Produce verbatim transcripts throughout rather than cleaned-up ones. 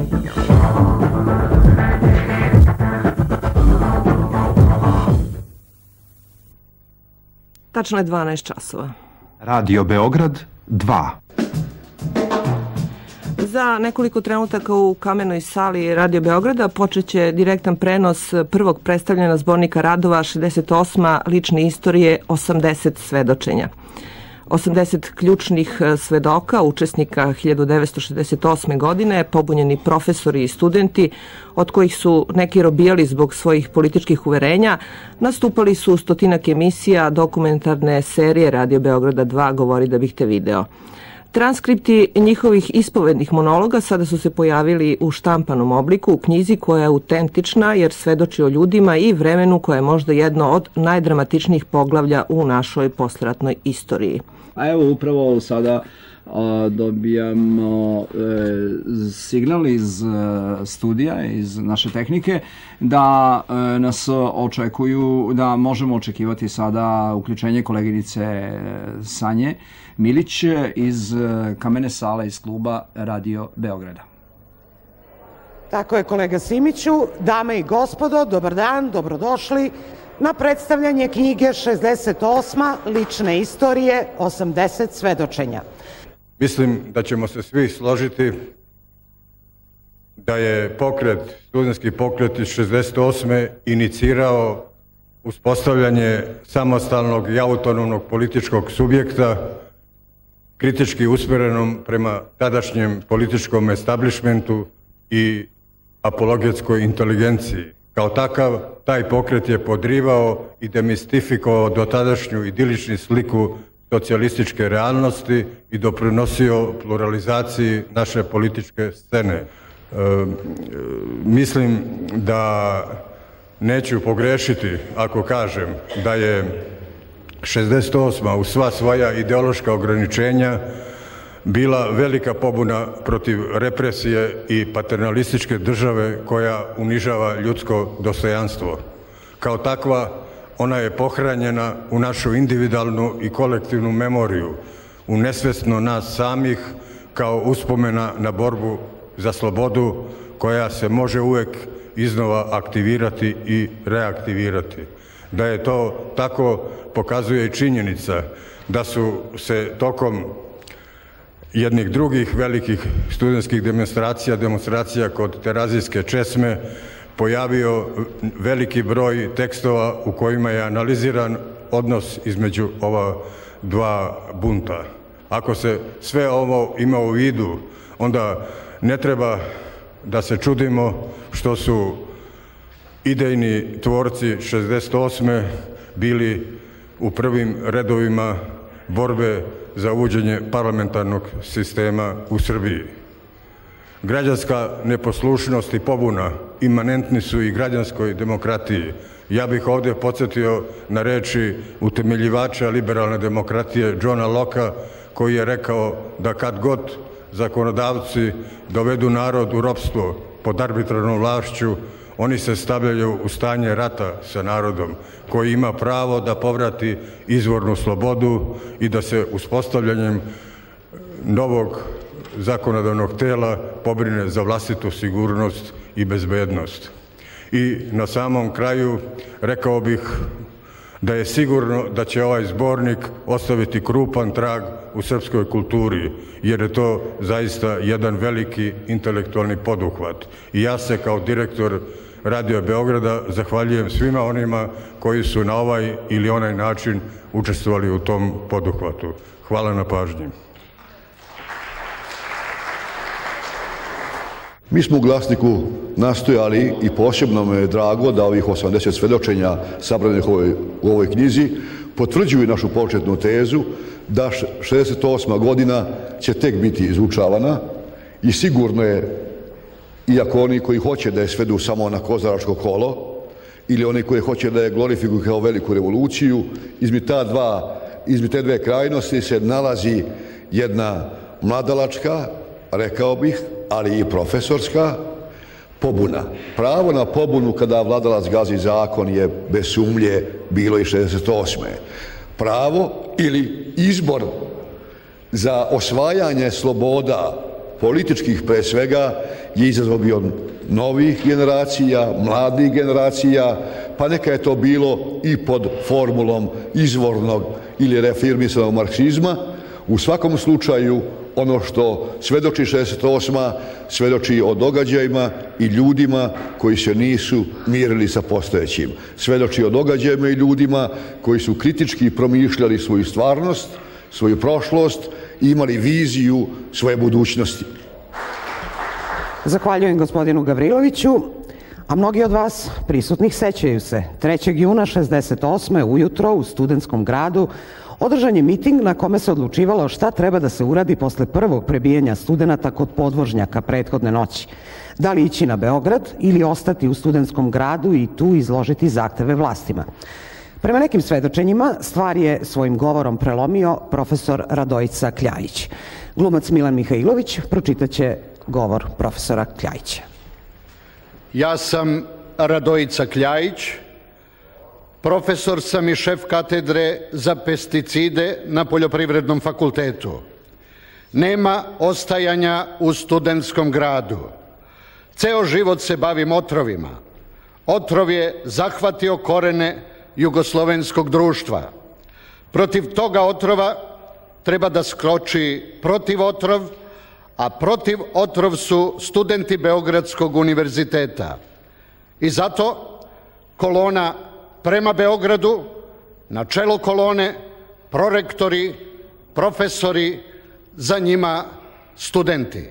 Tačno je dvanaest časova. Radio Beograd dva. Za nekoliko trenutaka u kamenoj sali Radio Beograda počeće direktan prenos prvog predstavljena zbornika radova šezdeset osma lične istorije osamdeset svedočenja. osamdeset ključnih svedoka, učesnika hiljadu devetsto šezdeset osme. godine, pobunjeni profesori i studenti, od kojih su neki robijali zbog svojih političkih uverenja, nastupali su u stotinak emisija dokumentarne serije Radio Beograda dva Govori da bih te video. Transkripti njihovih ispovednih monologa sada su se pojavili u štampanom obliku u knjizi koja je autentična jer svedoči o ljudima i vremenu koje je možda jedno od najdramatičnijih poglavlja u našoj posleratnoj istoriji. A evo upravo sada a, dobijamo e, signal iz e, studija, iz naše tehnike, da e, nas očekuju, da možemo očekivati sada uključenje koleginice Sanje Milić iz kamene sale iz kluba Radio Beograda. Tako je, kolega Simiću. Dame i gospodo, dobar dan, dobrodošli na predstavljanje knjige šezdeset osma lične istorije osamdeset svedočenja. Mislim da ćemo se svi složiti da je pokret, studentski pokret iz šezdeset osme inicirao uspostavljanje samostalnog i autonomnog političkog subjekta kritički usmjerenom prema tadašnjem političkom establishmentu i apologetskoj inteligenciji. Kao takav, taj pokret je podrivao i demistifikovao dotadašnju idiličnu sliku socijalističke realnosti i doprinosio pluralizaciji naše političke scene. E, mislim da neću pogrešiti ako kažem da je šezdeset osma uz sva svoja ideološka ograničenja bila velika pobuna protiv represije i paternalističke države koja unižava ljudsko dostojanstvo. Kao takva, ona je pohranjena u našu individualnu i kolektivnu memoriju, u nesvesno nas samih, kao uspomena na borbu za slobodu koja se može uvek iznova aktivirati i reaktivirati. Da je to tako pokazuje i činjenica da su se tokom jednih drugih velikih studentskih demonstracija, demonstracija kod Terazijske česme, pojavio veliki broj tekstova u kojima je analiziran odnos između ova dva bunta. Ako se sve ovo ima u vidu, onda ne treba da se čudimo što su idejni tvorci šezdeset osme bili u prvim redovima borbe za uvođenje parlamentarnog sistema u Srbiji. Građanska neposlušnost i pobuna imanentni su i građanskoj demokratiji. Ja bih ovdje podsjetio na reči utemeljivača liberalne demokratije Johna Locke, koji je rekao da kad god zakonodavci dovedu narod u ropstvo pod arbitrarnom vlašću, oni se stavljaju u stanje rata sa narodom, koji ima pravo da povrati izvornu slobodu i da se uspostavljanjem novog zakonodavnog tela pobrine za vlastitu sigurnost i bezbednost. I na samom kraju rekao bih da je sigurno da će ovaj zbornik ostaviti krupan trag u srpskoj kulturi, jer je to zaista jedan veliki intelektualni poduhvat. I ja se kao direktor Radio Beograda zahvaljujem svima onima koji su na ovaj ili onaj način učestvovali u tom poduhvatu. Hvala na pažnji. Mi smo u Glasniku nastojali i posebno me je drago da ovih osamdeset svedočenja sabranih u ovoj, u ovoj knjizi potvrđuju našu početnu tezu da šezdeset osma godina će tek biti izučavana i sigurno je, iako oni koji hoće da je svedu samo na kozaračko kolo ili oni koji hoće da je glorifikuju kao veliku revoluciju, između ta dva, između te dve krajnosti se nalazi jedna mladalačka, rekao bih, ali i profesorska pobuna. Pravo na pobunu kada vladalac gazi zakon je bez sumnje bilo i šezdeset osme. Pravo ili izbor za osvajanje sloboda političkih pre svega, je izazov bio novih generacija, mladih generacija, pa neka je to bilo i pod formulom izvornog ili reafirmisanog marksizma. U svakom slučaju, ono što svedoči šezdeset osma svedoči o događajima i ljudima koji se nisu mirili sa postojećim. Svedoči o događajima i ljudima koji su kritički promišljali svoju stvarnost, svoju prošlost i imali viziju svoje budućnosti. Zahvaljujem gospodinu Gavriloviću, a mnogi od vas prisutnih sećaju se. trećeg juna šezdeset osme ujutro u Studentskom gradu održan je miting na kome se odlučivalo šta treba da se uradi posle prvog prebijanja studenata kod podvožnjaka prethodne noći. Da li ići na Beograd ili ostati u Studentskom gradu i tu izložiti zahteve vlastima. Prema nekim svedočenjima, stvar je svojim govorom prelomio profesor Radojica Kljajić. Glumac Milan Mihajlović pročitaće govor profesora Kljajića. Ja sam Radojica Kljajić, profesor sam i šef katedre za pesticide na Poljoprivrednom fakultetu. Nema ostajanja u Studentskom gradu. Ceo život se bavim otrovima. Otrov je zahvatio korene jugoslovenskog društva. Protiv toga otrova treba da skroči protiv otrov, a protiv otrov su studenti Beogradskog univerziteta. I zato kolona prema Beogradu, na čelo kolone prorektori, profesori, za njima studenti.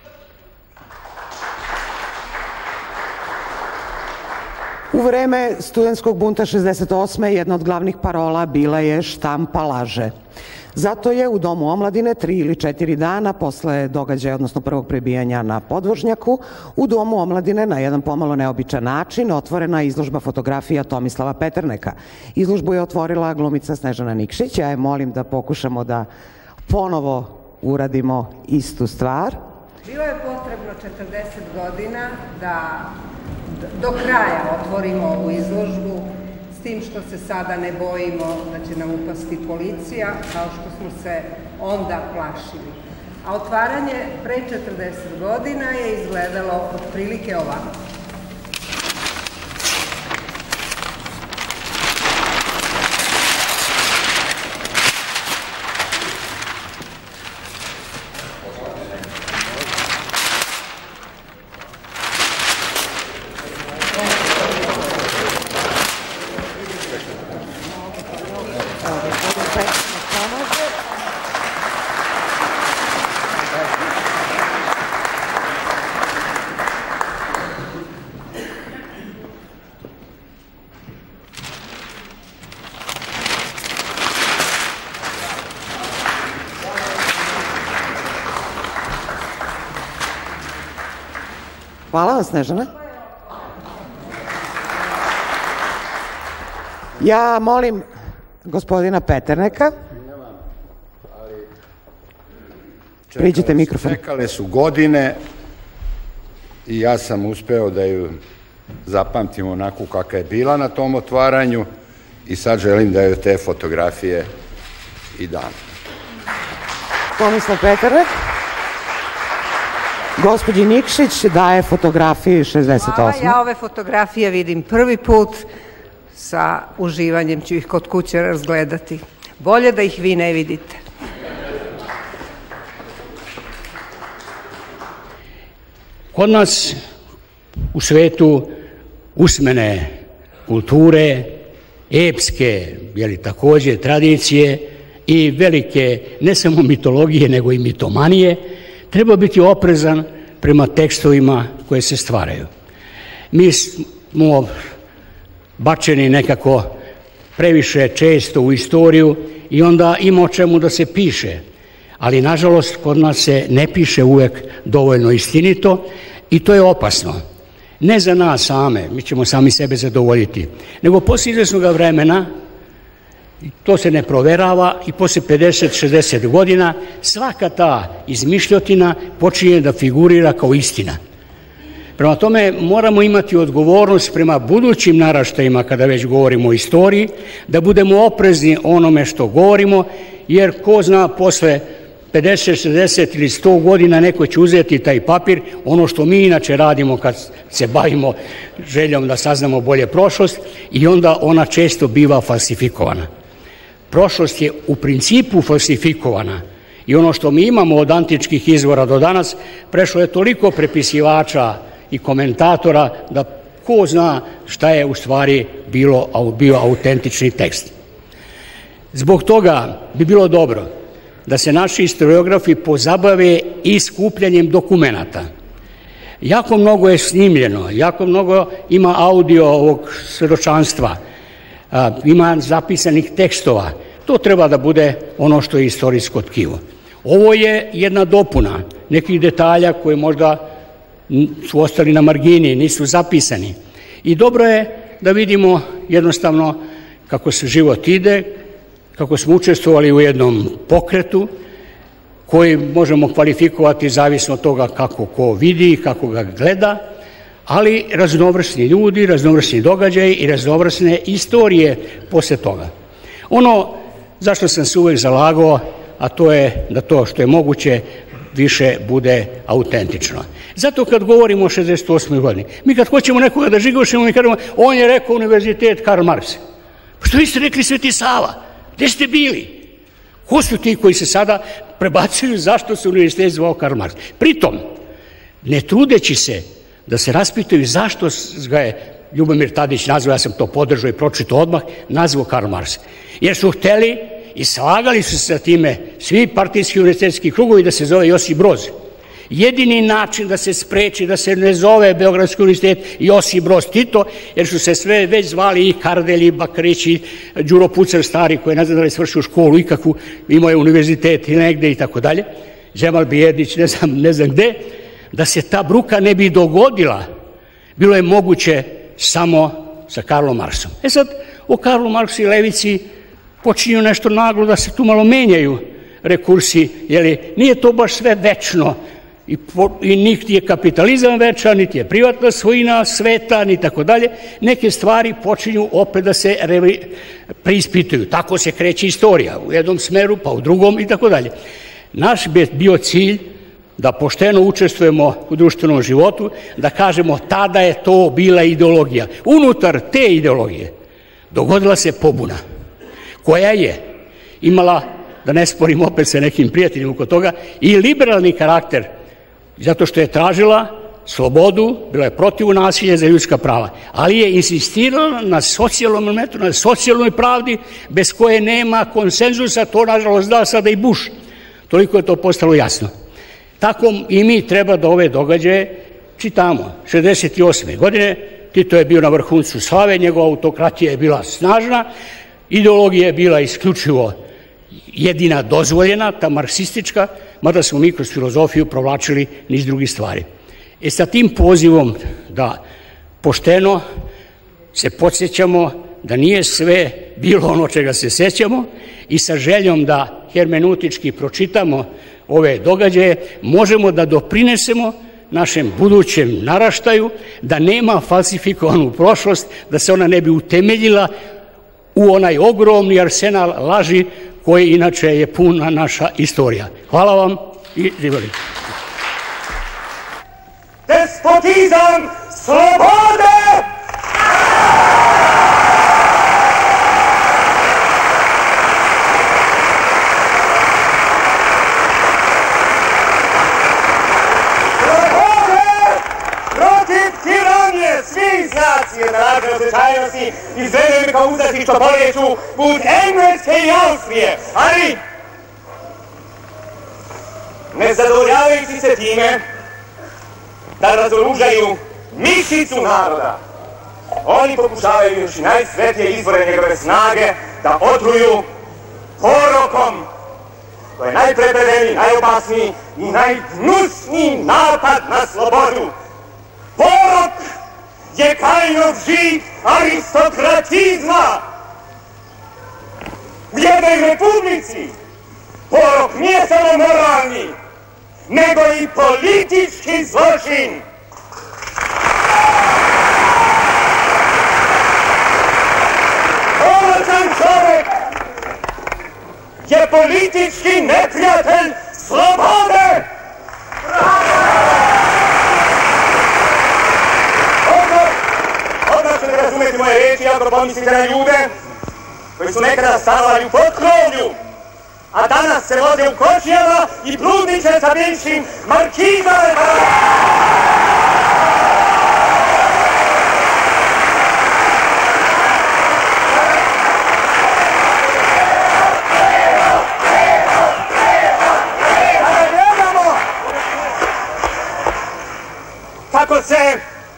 U vreme studentskog bunta šezdeset osme jedna od glavnih parola bila je štampa laže. Zato je u Domu omladine tri ili četiri dana posle događaja, odnosno prvog prebijanja na podvožnjaku, u Domu omladine na jedan pomalo neobičan način otvorena izložba fotografija Tomislava Peterneka. Izložbu je otvorila glumica Snežana Nikšić. Ja je molim da pokušamo da ponovo uradimo istu stvar. Bilo je potrebno četrdeset godina da do kraja otvorimo ovu izložbu, s tim što se sada ne bojimo da će nam upasti policija, kao što smo se onda plašili. A otvaranje pre četrdeset godina je izgledalo otprilike ovako. Hvala vam, Snežana. Ja molim gospodina Peterneka. Priđite mikrofon. Čekale su godine i ja sam uspeo da ju zapamtim onako kakva je bila na tom otvaranju i sad želim da ju te fotografije i dam. Tomislav Peternek. Gospođi Nikšić daje fotografiju šezdeset osme. Hvala, ja ove fotografije vidim prvi put, sa uživanjem ću ih kod kuće razgledati. Bolje da ih vi ne vidite. Kod nas u svetu usmene kulture, epske, jeli, takođe tradicije i velike ne samo mitologije nego i mitomanije, treba biti oprezan prema tekstovima koje se stvaraju. Mi smo bačeni nekako previše često u istoriju i onda ima o čemu da se piše, ali nažalost kod nas se ne piše uvek dovoljno istinito i to je opasno. Ne za nas same, mi ćemo sami sebe zadovoljiti, nego posle izvesnog vremena, to se ne proverava i posle pedeset šezdeset godina svaka ta izmišljotina počinje da figurira kao istina. Prema tome moramo imati odgovornost prema budućim naraštajima kada već govorimo o istoriji, da budemo oprezni onome što govorimo, jer ko zna posle pedeset, šezdeset ili sto godina neko će uzeti taj papir, ono što mi inače radimo kad se bavimo željom da saznamo bolje prošlost, i onda ona često biva falsifikovana. Prošlost je u principu falsifikovana i ono što mi imamo od antičkih izvora do danas prešlo je toliko prepisivača i komentatora da ko zna šta je u stvari bilo, bio autentični tekst. Zbog toga bi bilo dobro da se naši historiografi pozabave i skupljanjem dokumenata. Jako mnogo je snimljeno, jako mnogo ima audio ovog svedočanstva, ima zapisanih tekstova. To treba da bude ono što je istorijsko tkivo. Ovo je jedna dopuna nekih detalja koje možda su ostali na margini, nisu zapisani. I dobro je da vidimo jednostavno kako se život ide, kako smo učestvovali u jednom pokretu koji možemo kvalifikovati zavisno od toga kako ko vidi i kako ga gleda, ali raznovrsni ljudi, raznovrsni događaji i raznovrsne istorije posle toga. Ono zašto sam se uvek zalagao, a to je da to što je moguće više bude autentično. Zato kad govorimo o šezdeset osmoj godini, mi kad hoćemo nekoga da žigošimo, mi kažemo, on je rekao Univerzitet Karl Marx. Pa što vi ste rekli Sveti Sava? Gde ste bili? Ko su ti koji se sada prebacuju zašto se univerzitet zvao Karl Marx? Pritom, ne trudeći se da se raspitaju zašto ga je Ljubomir Tadić nazvao, ja sam to podržao i pročitao odmah, nazvao Karl Marx. Jer su hteli i slagali su se sa time svi partijski univerzitetski krugovi da se zove Josip Broz. Jedini način da se spreči da se ne zove Beogradski univerzitet Josip Broz Tito, jer su se sve već zvali i Kardelj, i Bakrić, i Đuro Pucar stari, koji ne zna da li svršio školu ikakvu, imao je univerzitet i negde i tako dalje, Žemal Bijednić, ne znam, ne znam gde, da se ta bruka ne bi dogodila, bilo je moguće samo sa Karlom Marksom. E sad, o Karlu Marksu i levici počinju nešto naglo da se tu malo menjaju rekursi, jer nije to baš sve večno i, i niti je kapitalizam večan, niti je privatna svojina sveta, ni tako dalje. Neke stvari počinju opet da se re, preispituju. Tako se kreće istorija, u jednom smeru, pa u drugom i tako dalje. Naš bi bio cilj da pošteno učestvujemo u društvenom životu, da kažemo tada je to bila ideologija. Unutar te ideologije dogodila se pobuna, koja je imala, da ne sporim opet sa nekim prijateljima oko toga, i liberalni karakter, zato što je tražila slobodu, bila je protiv nasilja za ljudska prava, ali je insistirala na socijalnom elementu, na socijalnoj pravdi, bez koje nema konsenzusa, to nažalost da sada i Bush. Toliko je to postalo jasno. Tako i mi treba da ove događaje čitamo. šezdeset osme godine Tito je bio na vrhuncu slave, njegova autokratija je bila snažna, ideologija je bila isključivo jedina dozvoljena, ta marksistička, mada smo mi kroz filozofiju provlačili niz drugih stvari. E sa tim pozivom da pošteno se podsjećamo da nije sve bilo ono čega se sećamo i sa željom da hermeneutički pročitamo ove događaje, možemo da doprinesemo našem budućem naraštaju, da nema falsifikovanu prošlost, da se ona ne bi utemeljila u onaj ogromni arsenal laži koji inače je puna naša istorija. Hvala vam i živjeli. Despotizam slobode! Svih nacije narodne osjećajnosti izvedeni kao udati što poljeću put Engleske i Austrije, ali ne zadovoljavajući se time da razoružaju mišicu naroda, oni pokušavaju još i najsvetije izvore njegove snage da otruju porokom. To je najprepredeniji, najopasniji i najgnusniji napad na slobodu. Porok je Kainov žig aristokratizma. U jednoj republici porok nije samo moralni, nego i politički zločin. Poročan čovek je politički neprijatelj pomislite na ljude koji su nekada stanovali u potkrovlju, a danas se voze u kočijama i bludniče sa bivšim markizama. Kako se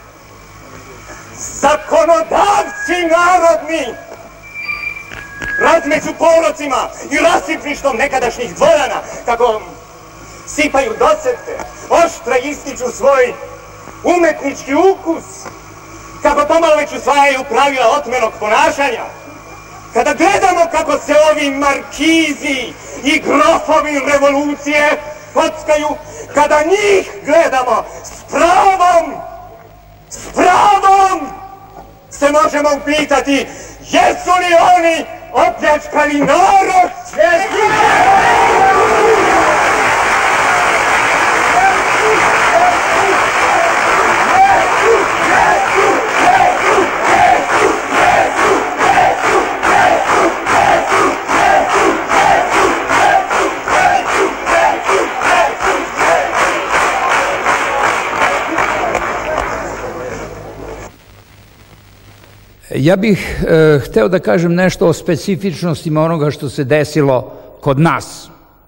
zakonodavci narodni razmeću porocima i rasipništvom nekadašnjih dvorana, kako sipaju docete, oštre ističu svoj umetnički ukus, kako pomalo već usvajaju pravila otmenog ponašanja, kada gledamo kako se ovi markizi i grofovi revolucije kockaju, kada njih gledamo s pravom, s pravom se možemo upitati jesu li oni opljačkali narod? Jesu li? Ja bih e, hteo da kažem nešto o specifičnostima onoga što se desilo kod nas.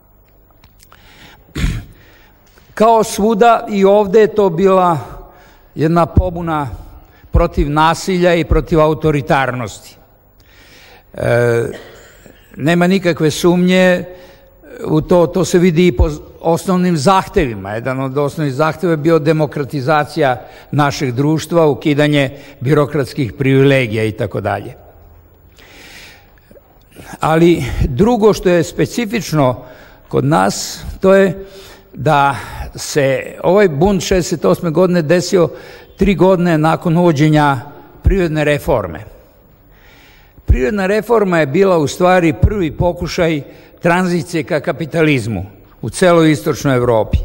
Kao svuda i ovde je to bila jedna pobuna protiv nasilja i protiv autoritarnosti. E, nema nikakve sumnje u to, to se vidi i po osnovnim zahtevima. Jedan od osnovnih zahteva je bio demokratizacija našeg društva, ukidanje birokratskih privilegija i tako dalje. Ali drugo što je specifično kod nas, to je da se ovaj bunt šezdeset osme godine desio tri godine nakon uvođenja privredne reforme. Privredna reforma je bila u stvari prvi pokušaj tranzicije ka kapitalizmu u celoj istočnoj Evropi.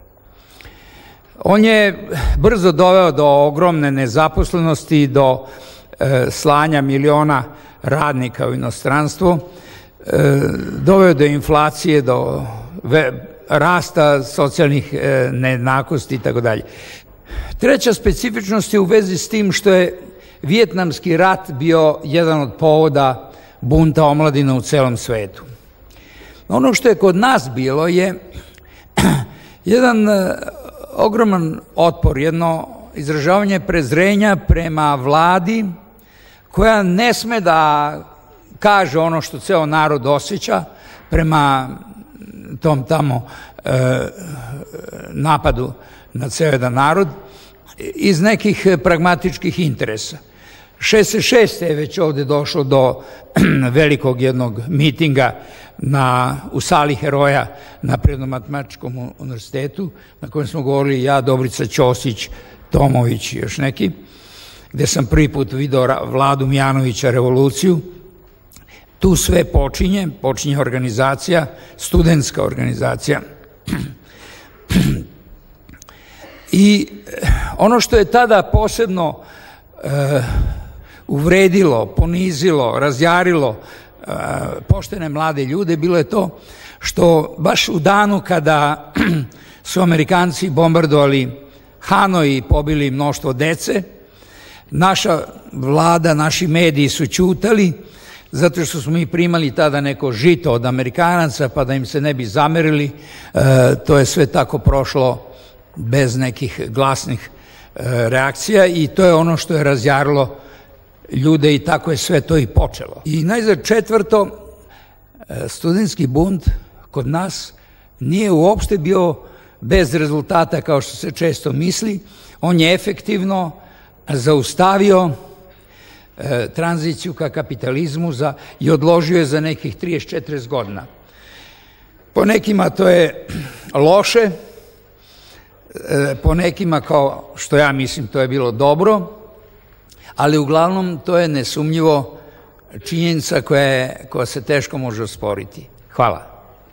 On je brzo doveo do ogromne nezaposlenosti, do e, slanja miliona radnika u inostranstvo, e, doveo do inflacije, do ve, rasta socijalnih e, nejednakosti i tako dalje. Treća specifičnost je u vezi s tim što je Vijetnamski rat bio jedan od povoda bunta omladine u celom svetu. Ono što je kod nas bilo je jedan ogroman otpor, jedno izražavanje prezrenja prema vladi koja ne sme da kaže ono što ceo narod osjeća prema tom tamo e, napadu na ceo jedan narod iz nekih pragmatičkih interesa. šezdeset šeste je već ovde došlo do velikog jednog mitinga na, u sali heroja na Prirodno-matematičkom univerzitetu, na kojem smo govorili ja, Dobrica Ćosić, Tomović i još neki, gde sam prvi put video Vladu Mijanovića revoluciju. Tu sve počinje, počinje organizacija, studentska organizacija. I ono što je tada posebno e, uvredilo, ponizilo, razjarilo e, poštene mlade ljude, bilo je to što baš u danu kada su Amerikanci bombardovali Hanoj i pobili mnoštvo dece, naša vlada, naši mediji su ćutali, zato što smo mi primali tada neko žito od Amerikanaca, pa da im se ne bi zamerili, e, to je sve tako prošlo bez nekih glasnih e, reakcija i to je ono što je razjarilo ljude i tako je sve to i počelo. I najzad četvrto, e, studentski bunt kod nas nije uopšte bio bez rezultata kao što se često misli, on je efektivno zaustavio e, tranziciju ka kapitalizmu za, i odložio je za nekih trideset do četrdeset godina. Po nekima to je loše, e, po nekima kao što ja mislim to je bilo dobro, ali uglavnom to je nesumnjivo činjenica koja, je, koja se teško može osporiti. Hvala.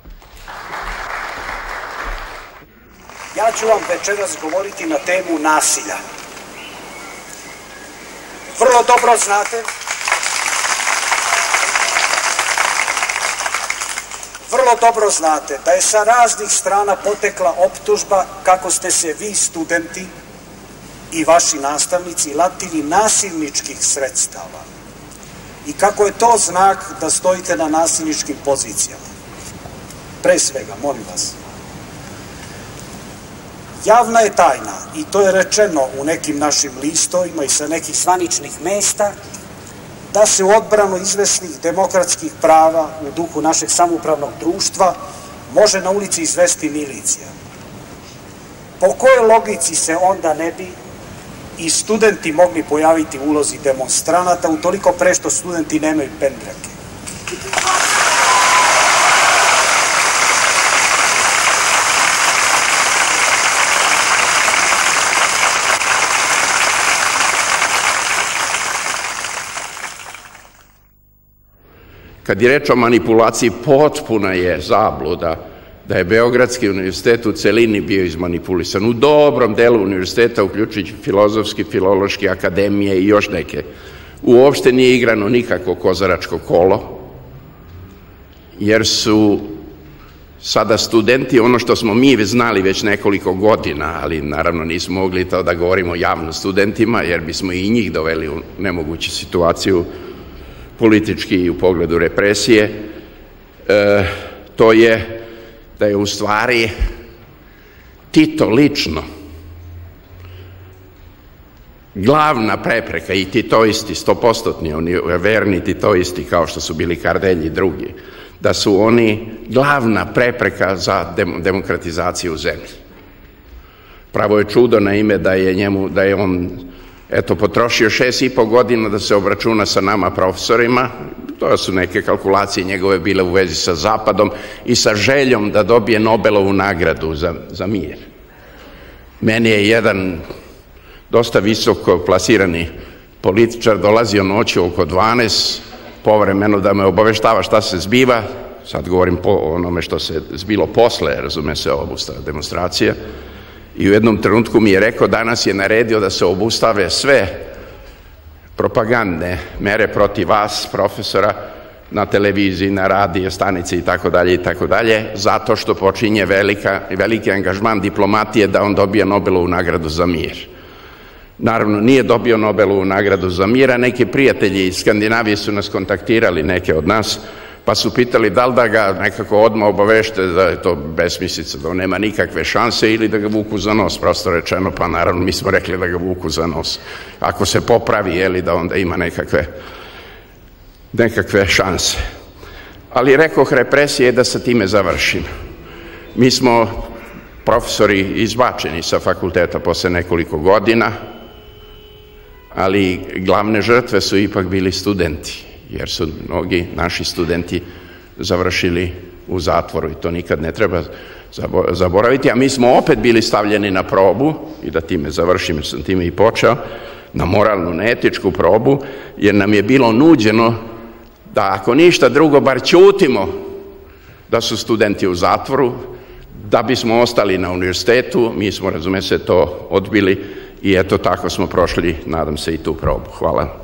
Ja ću vam večeras govoriti na temu nasilja. Vrlo dobro znate vrlo dobro znate da je sa raznih strana potekla optužba kako ste se vi studenti i vaši nastavnici latili nasilničkih sredstava i kako je to znak da stojite na nasilničkim pozicijama. Pre svega, molim vas, javna je tajna, i to je rečeno u nekim našim listovima i sa nekih zvaničnih mesta, da se u odbranu izvesnih demokratskih prava u duhu našeg samoupravnog društva može na ulici izvesti milicija. Po kojoj logici se onda ne bi i studenti mogli pojaviti u ulozi demonstranata, utoliko pre što studenti nemaju pendreke? Kad je reč o manipulaciji, potpuna je zabluda da je Beogradski univerzitet u celini bio izmanipulisan. U dobrom delu univerziteta, uključujući filozofski, filološki, akademije i još neke, uopšte nije igrano nikako kozaračko kolo, jer su sada studenti, ono što smo mi znali već nekoliko godina, ali naravno nismo mogli to da govorimo javno studentima, jer bismo i njih doveli u nemoguću situaciju politički i u pogledu represije, e, to je da je u stvari Tito lično glavna prepreka, i titoisti, stopostotni, oni verni titoisti kao što su bili Kardelj i drugi, da su oni glavna prepreka za demokratizaciju u zemlji. Pravo je čudo na ime da je njemu, da je on eto, potrošio šest i po godina da se obračuna sa nama profesorima. To su neke kalkulacije njegove bile u vezi sa Zapadom i sa željom da dobije Nobelovu nagradu za, za mir. Meni je jedan dosta visoko plasirani političar dolazio noću oko dvanaest, povremeno da me obaveštava šta se zbiva, sad govorim po onome što se zbilo posle, razume se, obustava demonstracija, i u jednom trenutku mi je rekao, danas je naredio da se obustave sve propagandne mere protiv vas, profesora, na televiziji, na radio, stanici i tako dalje i tako dalje, zato što počinje velika, veliki angažman diplomatije da on dobije Nobelovu nagradu za mir. Naravno, nije dobio Nobelovu nagradu za mir, a neki prijatelji iz Skandinavije su nas kontaktirali, neke od nas, pa su pitali da li da ga nekako odmah obavešte da je to besmislica, da on nema nikakve šanse ili da ga vuku za nos, prosto rečeno, pa naravno mi smo rekli da ga vuku za nos. Ako se popravi, jeli, da onda ima nekakve, nekakve šanse. Ali rekoh, represija je da sa time završim. Mi smo profesori izbačeni sa fakulteta posle nekoliko godina, ali glavne žrtve su ipak bili studenti, jer su mnogi naši studenti završili u zatvoru i to nikad ne treba zaboraviti, a mi smo opet bili stavljeni na probu, i da time završim, jer sam time i počeo, na moralnu, neetičku probu, jer nam je bilo nuđeno da ako ništa drugo, bar ćutimo da su studenti u zatvoru, da bismo ostali na univerzitetu. Mi smo, razume se, to odbili i eto tako smo prošli, nadam se, i tu probu. Hvala.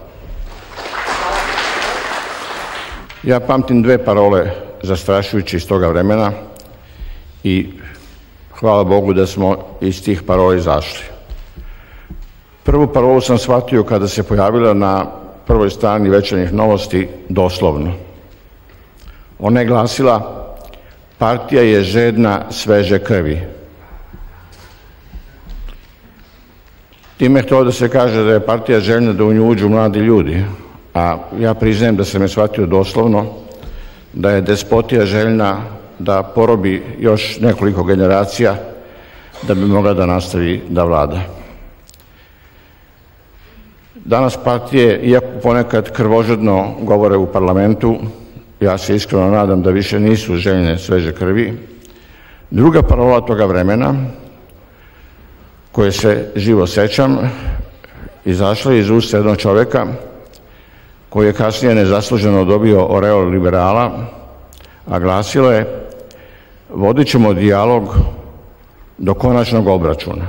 Ja pamtim dve parole zastrašujuće iz toga vremena i hvala Bogu da smo iz tih parola izašli. Prvu parolu sam shvatio kada se pojavila na prvoj strani Večernjih novosti doslovno. Ona je glasila: partija je žedna sveže krvi. Time je htio da se kaže da je partija željna da u nju uđu mladi ljudi, a ja priznajem da sam je shvatio doslovno, da je despotija željna da porobi još nekoliko generacija da bi mogla da nastavi da vlada. Danas partije, iako ponekad krvožedno govore u parlamentu, ja se iskreno nadam da više nisu željne sveže krvi. Druga parola toga vremena, koje se živo sećam, izašla iz usta jednog čoveka koji je kasnije nezasluženo dobio oreol liberala, a glasilo je: vodit ćemo dijalog do konačnog obračuna.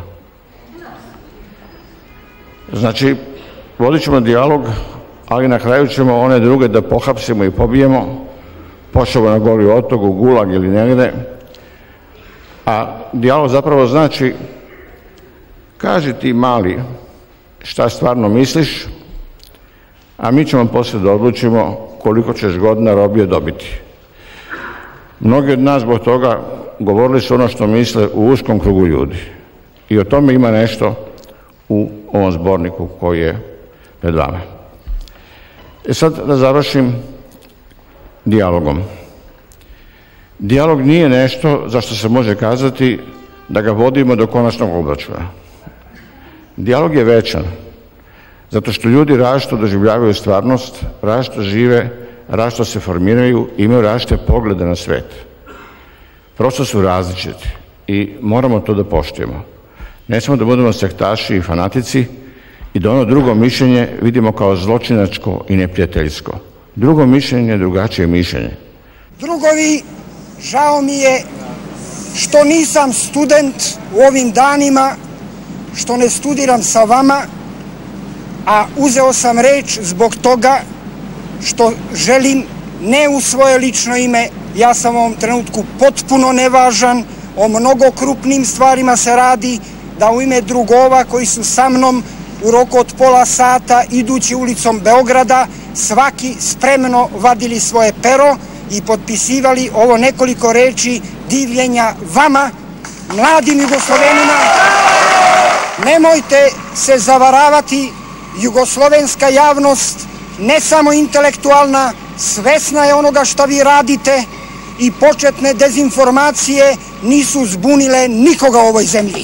Znači, vodit ćemo dijalog, ali na kraju ćemo one druge da pohapsimo i pobijemo, pošao na Goli otok, u Gulag ili negde. A dijalog zapravo znači kaži ti mali šta stvarno misliš, a mi ćemo poslije da odlučimo koliko ćeš godina robije dobiti. Mnogi od nas zbog toga govorili su ono što misle u uskom krugu ljudi. I o tome ima nešto u ovom zborniku koji je pred vama. E sad da završim dijalogom. Dijalog nije nešto za što se može kazati da ga vodimo do konačnog obračuna. Dijalog je večan, zato što ljudi različito doživljavaju stvarnost, različito žive, različito se formiraju, imaju različite poglede na svet. Prosto su različiti i moramo to da poštujemo. Ne smemo da budemo sektaši i fanatici i da ono drugo mišljenje vidimo kao zločinačko i neprijateljsko. Drugo mišljenje je drugačije mišljenje. Drugovi, žao mi je što nisam student u ovim danima, što ne studiram sa vama, a uzeo sam reč zbog toga što želim, ne u svoje lično ime, ja sam u ovom trenutku potpuno nevažan, o mnogo krupnim stvarima se radi, da u ime drugova koji su sa mnom u roku od pola sata idući ulicom Beograda svaki spremno vadili svoje pero i potpisivali ovo nekoliko reči divljenja vama, mladim Jugoslovenima. Nemojte se zavaravati, jugoslovenska javnost, ne samo intelektualna, svesna je onoga šta vi radite i početne dezinformacije nisu zbunile nikoga u ovoj zemlji.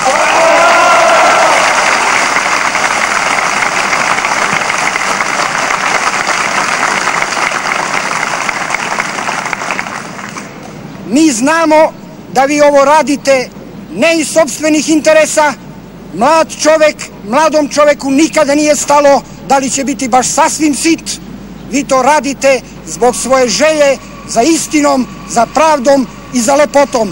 Mi znamo da vi ovo radite ne iz sopstvenih interesa. Mlad čovek, mladom čoveku nikada nije stalo da li će biti baš sasvim sit. Vi to radite zbog svoje želje za istinom, za pravdom i za lepotom.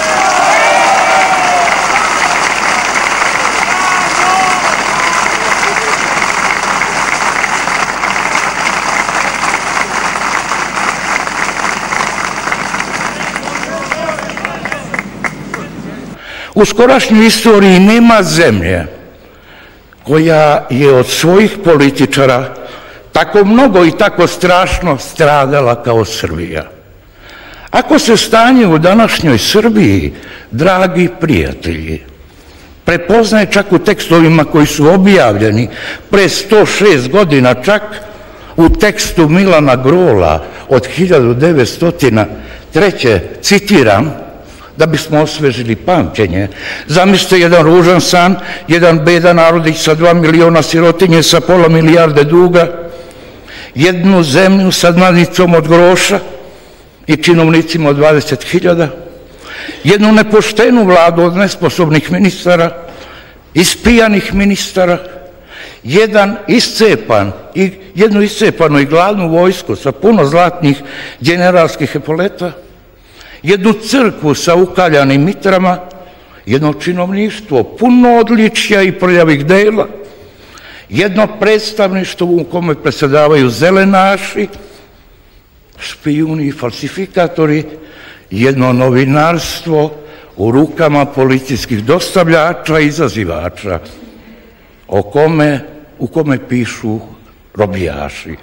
U skorašnjoj istoriji nema zemlje koja je od svojih političara tako mnogo i tako strašno stradala kao Srbija. Ako se stanje u današnjoj Srbiji, dragi prijatelji, prepoznaje čak u tekstovima koji su objavljeni pre sto šest godina, čak u tekstu Milana Grola od hiljadu devetsto treće. citiram, da bismo osvežili pamćenje. Zamislite jedan ružan san, jedan bedan narodić sa dva miliona sirotinje, sa pola milijarde duga, jednu zemlju sa dnevnicom od groša i činovnicima od dvadeset hiljada, jednu nepoštenu vladu od nesposobnih ministara, ispijanih ministara, jedan iscepan i jednu iscepanu i gladnu vojsku sa puno zlatnih generalskih epoleta, jednu crkvu sa ukaljanim mitrama, jedno činovništvo puno odličja i prljavih dela, jedno predstavništvo u kome presedavaju zelenaši, špijuni i falsifikatori, jedno novinarstvo u rukama policijskih dostavljača i izazivača, o kome, u kome pišu robijaši.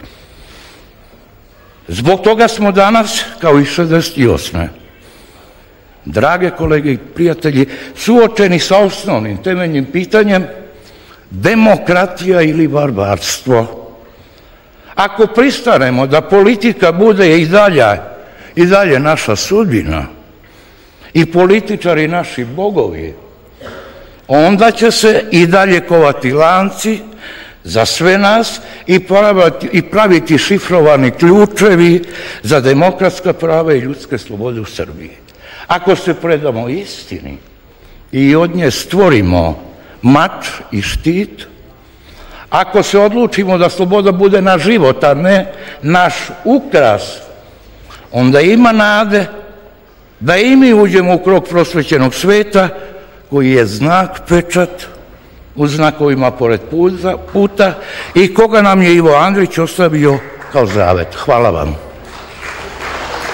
Zbog toga smo danas, kao i šezdeset osme drage kolege i prijatelji, suočeni sa osnovnim temeljnim pitanjem demokratija ili barbarstvo. Ako pristanemo da politika bude i dalje, i dalje naša sudbina i političari naši bogovi, onda će se i dalje kovati lanci za sve nas i praviti šifrovani ključevi za demokratska prava i ljudske slobode u Srbiji. Ako se predamo istini i od nje stvorimo mač i štit, ako se odlučimo da sloboda bude naš život, a ne naš ukras, onda ima nade da i mi uđemo u krug prosvećenog sveta koji je znak, pečat u znakovima pored puta i koga nam je Ivo Andrić ostavio kao zavet. Hvala vam.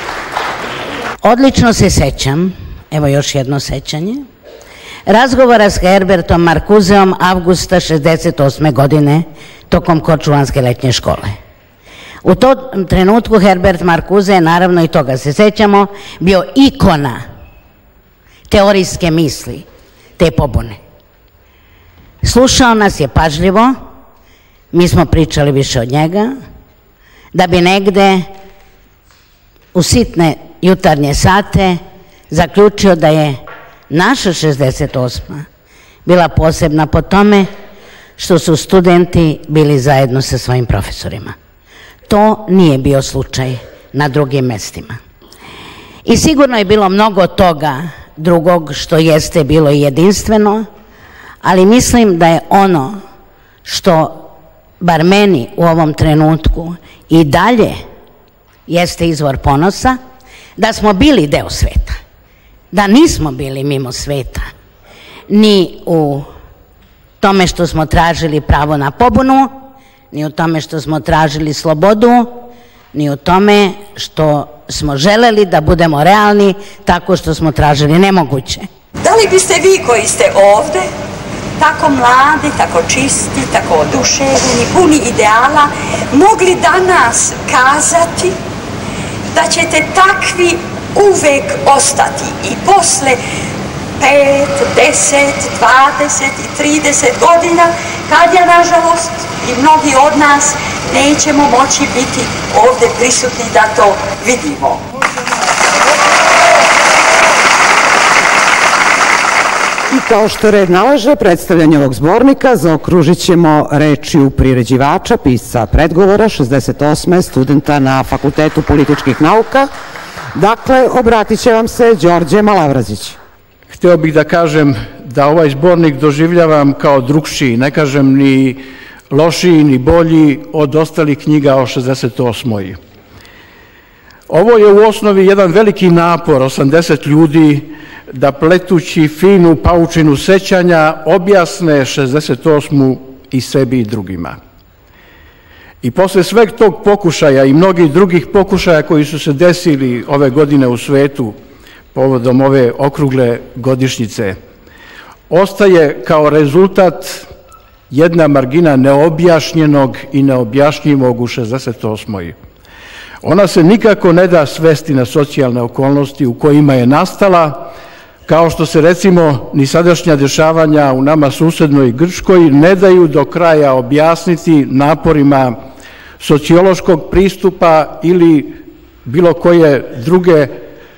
Odlično se sećam, evo još jedno sećanje, razgovora s Herbertom Marcuseom avgusta šezdeset osme godine tokom Korčulanske letnje škole. U tom trenutku Herbert Marcuse je, naravno i toga se sećamo, bio ikona teorijske misli te pobune. Slušao nas je pažljivo, mi smo pričali više od njega, da bi negde u sitne jutarnje sate zaključio da je naša šezdeset osma bila posebna po tome što su studenti bili zajedno sa svojim profesorima. To nije bio slučaj na drugim mestima. I sigurno je bilo mnogo toga drugog što jeste bilo i jedinstveno, ali mislim da je ono što bar meni u ovom trenutku i dalje jeste izvor ponosa, da smo bili deo sveta, da nismo bili mimo sveta, ni u tome što smo tražili pravo na pobunu, ni u tome što smo tražili slobodu, ni u tome što smo želeli da budemo realni tako što smo tražili nemoguće. Da li biste vi koji ste ovde, tako mladi, tako čisti, tako oduševljeni, puni ideala, mogli danas kazati da ćete takvi uvek ostati i posle pet, deset, dvadeset i trideset godina, kad ja, nažalost, i mnogi od nas nećemo moći biti ovde prisutni da to vidimo. I kao što red nalaže, predstavljanje ovog zbornika zaokružit ćemo rečju priređivača, pisca predgovora, šezdeset osme studenta na Fakultetu političkih nauka. Dakle, obratit će vam se Đorđe Malavrazić. Hteo bih da kažem da ovaj zbornik doživljavam kao drugšiji, ne kažem ni lošiji ni bolji od ostalih knjiga o šezdeset osmoj. Ovo je u osnovi jedan veliki napor, osamdeset ljudi, da pletući finu paučinu sećanja objasne šezdeset osmu i sebi i drugima. I posle sveg tog pokušaja i mnogih drugih pokušaja koji su se desili ove godine u svetu povodom ove okrugle godišnjice, ostaje kao rezultat jedna margina neobjašnjenog i neobjašnjivog u šezdeset osmoj. Ona se nikako ne da svesti na socijalne okolnosti u kojima je nastala, kao što se recimo ni sadašnja dešavanja u nama susednoj Grčkoj ne daju do kraja objasniti naporima sociološkog pristupa ili bilo koje druge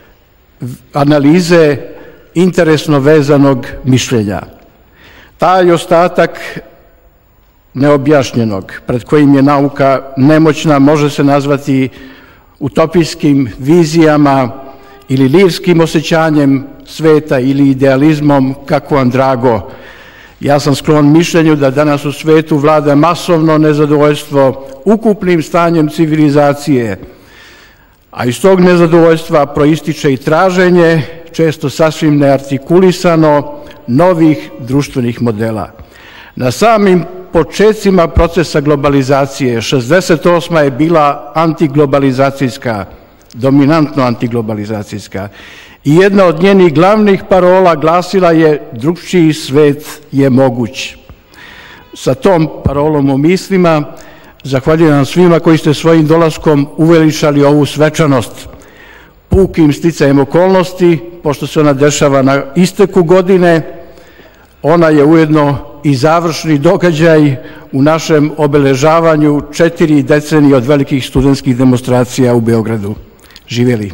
analize interesno vezanog mišljenja. Taj ostatak neobjašnjenog, pred kojim je nauka nemoćna, može se nazvati utopijskim vizijama ili lirskim osjećanjem sveta ili idealizmom, kako vam drago. Ja sam sklon mišljenju da danas u svetu vlada masovno nezadovoljstvo ukupnim stanjem civilizacije, a iz tog nezadovoljstva proističe i traženje, često sasvim neartikulisano, novih društvenih modela. Na samim početcima procesa globalizacije, šezdeset osma je bila antiglobalizacijska, dominantno antiglobalizacijska, i jedna od njenih glavnih parola glasila je drugčiji svet je moguć. Sa tom parolom u mislima zahvaljujem vam svima koji ste svojim dolaskom uveličali ovu svečanost. Pukim sticajem okolnosti, pošto se ona dešava na isteku godine, ona je ujedno i završni događaj u našem obeležavanju četiri decenije od velikih studentskih demonstracija u Beogradu. Živjeli!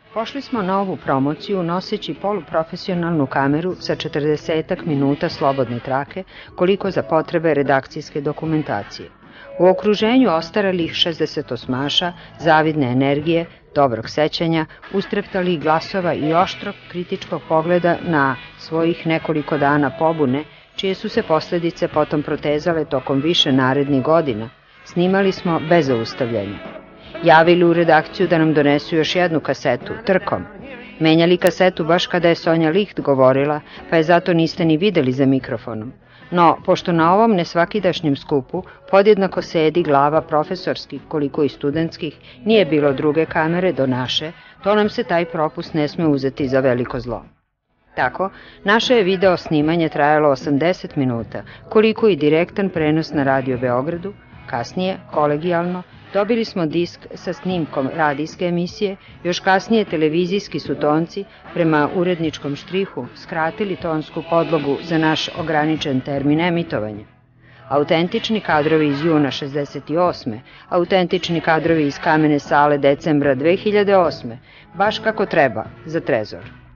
Pošli smo na ovu promociju noseći poluprofesionalnu kameru sa četrdesetak minuta slobodne trake, koliko za potrebe redakcijske dokumentacije. U okruženju ostarelih šezdesetosmaša, zavidne energije, dobrog sećanja, ustreptalih glasova i oštrog kritičkog pogleda na svojih nekoliko dana pobune, čije su se posledice potom protezale tokom više narednih godina, snimali smo bez zaustavljanja. Javili u redakciju da nam donesu još jednu kasetu, trkom. Menjali kasetu baš kada je Sonja Licht govorila, pa je zato niste ni videli za mikrofonom. No, pošto na ovom nesvakidašnjem skupu podjednako sedi glava profesorskih, koliko i studentskih, nije bilo druge kamere do naše, to nam se taj propust ne sme uzeti za veliko zlo. Tako, naše je video snimanje trajalo osamdeset minuta, koliko i direktan prenos na Radio Beogradu. Kasnije, kolegijalno, dobili smo disk sa snimkom radijske emisije, još kasnije televizijski su tonci prema uredničkom štrihu skratili tonsku podlogu za naš ograničen termin emitovanja. Autentični kadrovi iz juna šezdeset osme, autentični kadrovi iz kamene sale decembra dve hiljade osme, baš kako treba za Trezor.